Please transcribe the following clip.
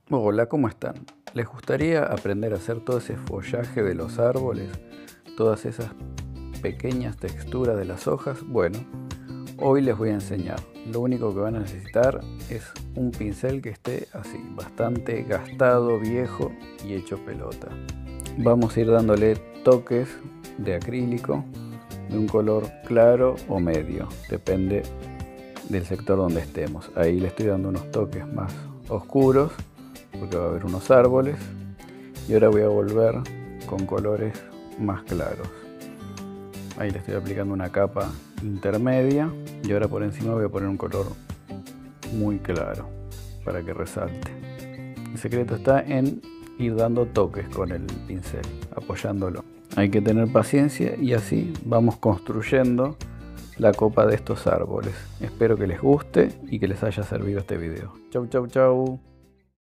Hola, ¿cómo están? ¿Les gustaría aprender a hacer todo ese follaje de los árboles? Todas esas pequeñas texturas de las hojas. Bueno, hoy les voy a enseñar. Lo único que van a necesitar es un pincel que esté así, bastante gastado, viejo y hecho pelota. Vamos a ir dándole toques de acrílico de un color claro o medio, depende del sector donde estemos. Ahí le estoy dando unos toques más oscuros porque va a haber unos árboles, y ahora voy a volver con colores más claros. Ahí le estoy aplicando una capa intermedia y ahora por encima voy a poner un color muy claro para que resalte. El secreto está en ir dando toques con el pincel, apoyándolo. Hay que tener paciencia y así vamos construyendo la copa de estos árboles. Espero que les guste y que les haya servido este video. Chau, chau, chau.